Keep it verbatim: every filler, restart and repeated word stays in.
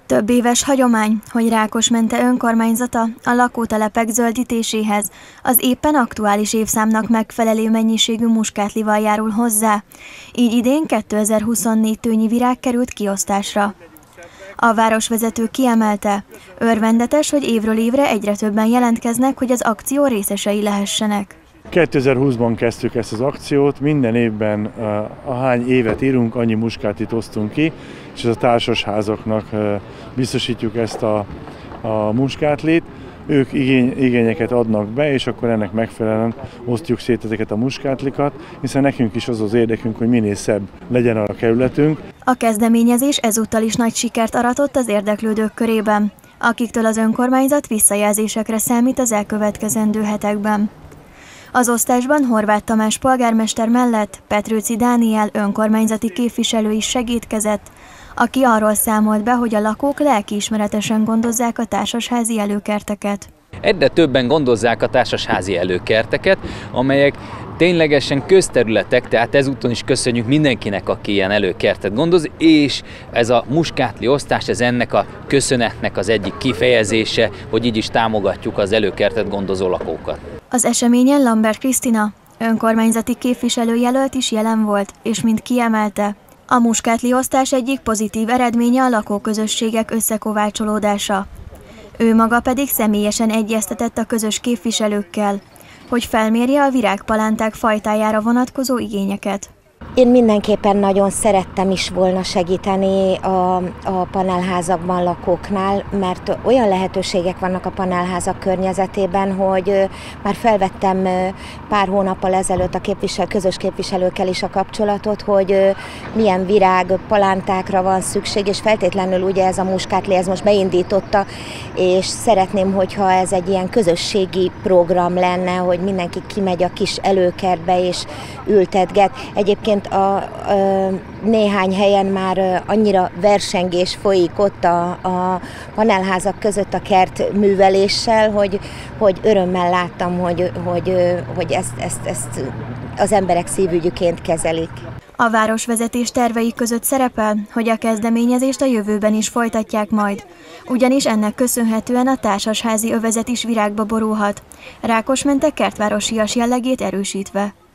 Több éves hagyomány, hogy Rákosmente önkormányzata a lakótelepek zöldítéséhez az éppen aktuális évszámnak megfelelő mennyiségű muskátlival járul hozzá, így idén kétezer-huszonnégy tőnyi virág került kiosztásra. A városvezető kiemelte, örvendetes, hogy évről évre egyre többen jelentkeznek, hogy az akció részesei lehessenek. kétezer-húszban kezdtük ezt az akciót, minden évben ahány évet írunk, annyi muskátlit osztunk ki, és ez a társasházaknak biztosítjuk ezt a, a muskátlit. Ők igény, igényeket adnak be, és akkor ennek megfelelően osztjuk szét ezeket a muskátlikat, hiszen nekünk is az az érdekünk, hogy minél szebb legyen a kerületünk. A kezdeményezés ezúttal is nagy sikert aratott az érdeklődők körében, akiktől az önkormányzat visszajelzésekre számít az elkövetkezendő hetekben. Az osztásban Horváth Tamás polgármester mellett Petrőci Dániel önkormányzati képviselő is segítkezett, aki arról számolt be, hogy a lakók lelkiismeretesen gondozzák a társasházi előkerteket. Egyre többen gondozzák a társasházi előkerteket, amelyek ténylegesen közterületek, tehát ezúton is köszönjük mindenkinek, aki ilyen előkertet gondoz, és ez a muskátli osztás, ez ennek a köszönetnek az egyik kifejezése, hogy így is támogatjuk az előkertet gondozó lakókat. Az eseményen Lambert Krisztina, önkormányzati képviselőjelölt is jelen volt, és mint kiemelte, a muskátli osztás egyik pozitív eredménye a lakóközösségek összekovácsolódása. Ő maga pedig személyesen egyeztetett a közös képviselőkkel, hogy felmérje a virágpalánták fajtájára vonatkozó igényeket. Én mindenképpen nagyon szerettem is volna segíteni a, a panelházakban lakóknál, mert olyan lehetőségek vannak a panelházak környezetében, hogy már felvettem pár hónappal ezelőtt a képvisel, közös képviselőkkel is a kapcsolatot, hogy milyen virágpalántákra van szükség, és feltétlenül ugye ez a muskátli, ez most beindította, és szeretném, hogyha ez egy ilyen közösségi program lenne, hogy mindenki kimegy a kis előkertbe és ültetget. Egyébként A, a, néhány helyen már annyira versengés folyik ott a, a panelházak között a kertműveléssel, hogy, hogy örömmel láttam, hogy, hogy, hogy ezt, ezt, ezt az emberek szívügyüként kezelik. A városvezetés tervei között szerepel, hogy a kezdeményezést a jövőben is folytatják majd, ugyanis ennek köszönhetően a társasházi övezet is virágba borulhat, Rákosmente kertvárosias jellegét erősítve.